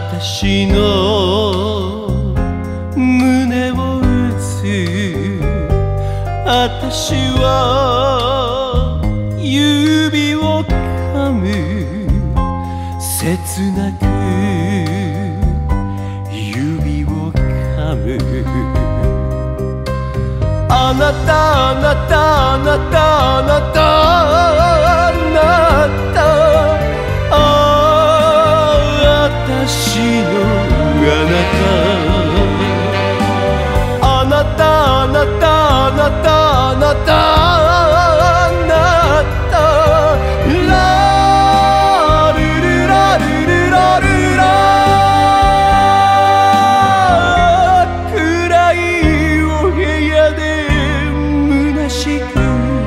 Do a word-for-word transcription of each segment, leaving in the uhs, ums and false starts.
私の胸を打つ私は指を噛む切なく指を噛むあなたあなたあなたあなたあなた私のあなたあなたあなたあなたあなたラルルラルルラルラ暗いお部屋で虚しく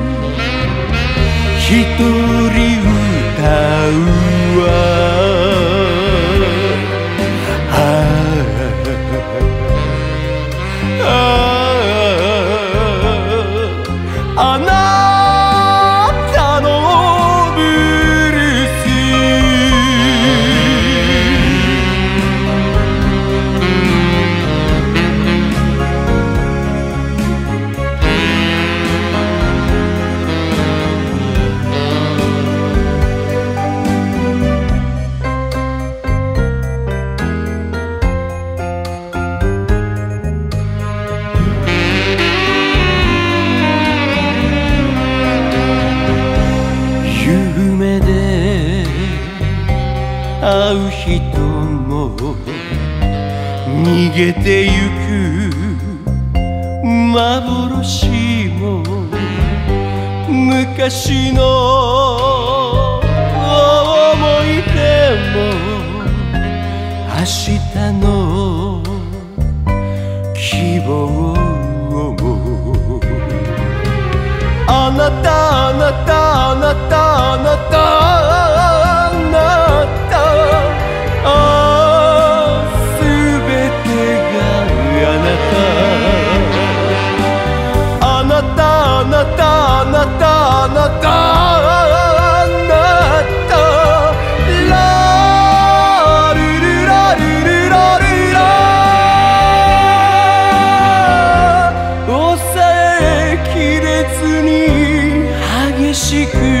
一人歌うわあなたのブルース夢で会う人も逃げてゆく幻も昔の思い出も明日の希望もあなたあなたあなたあなたあなたあすべてがあなたあなたあなたあなたあなたあなたラルルラルルラルラ抑えきれずに激しく